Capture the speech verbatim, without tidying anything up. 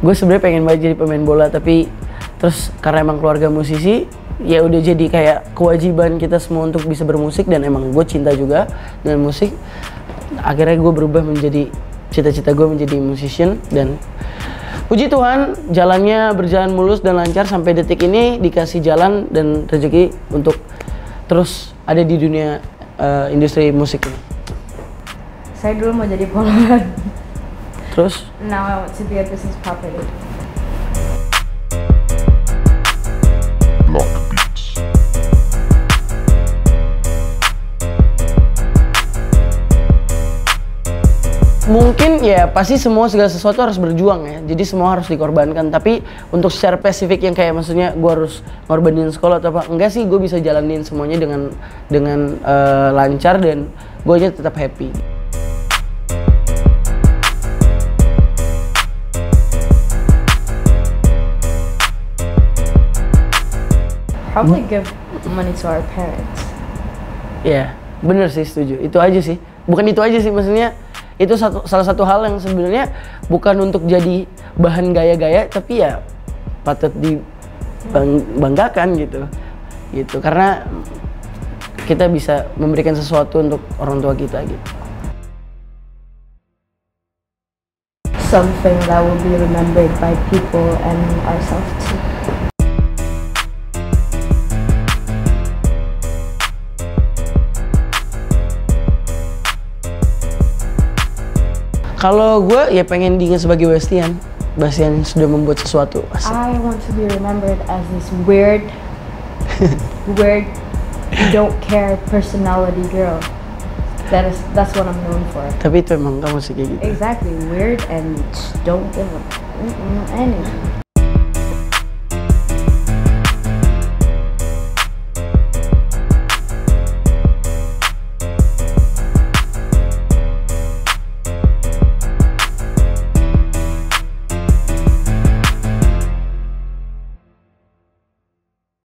gue sebenarnya pengen banget jadi pemain bola, tapi terus karena emang keluarga musisi, ya udah jadi kayak kewajiban kita semua untuk bisa bermusik, dan emang gue cinta juga dengan musik. Akhirnya gue berubah menjadi cita-cita gue menjadi musician, dan puji Tuhan jalannya berjalan mulus dan lancar sampai detik ini, dikasih jalan dan rezeki untuk terus ada di dunia uh, industri musik ini. Saya dulu mau jadi poluan. Terus? Now I want to be a business property. Mungkin ya pasti semua segala sesuatu harus berjuang ya, jadi semua harus dikorbankan. Tapi untuk secara spesifik yang kayak maksudnya gue harus ngorbanin sekolah atau apa, enggak sih, gue bisa jalanin semuanya dengan dengan uh, lancar, dan gue aja tetap happy. Probably give money to our parents. Ya, yeah, bener sih, setuju. Itu aja sih. Bukan itu aja sih, maksudnya itu satu, salah satu hal yang sebenarnya bukan untuk jadi bahan gaya-gaya, tapi ya patut dibanggakan gitu. Gitu. Karena kita bisa memberikan sesuatu untuk orang tua kita gitu. Something that will be remembered by people and ourselves too. Kalau gue ya pengen diingat sebagai Bastian. Bastian sudah membuat sesuatu. Asik. I want to be remembered as this weird, weird, don't care personality girl. That is, that's what I'm known for. Tapi itu emang kamu sih kayak gitu. Exactly, weird and don't give a anything.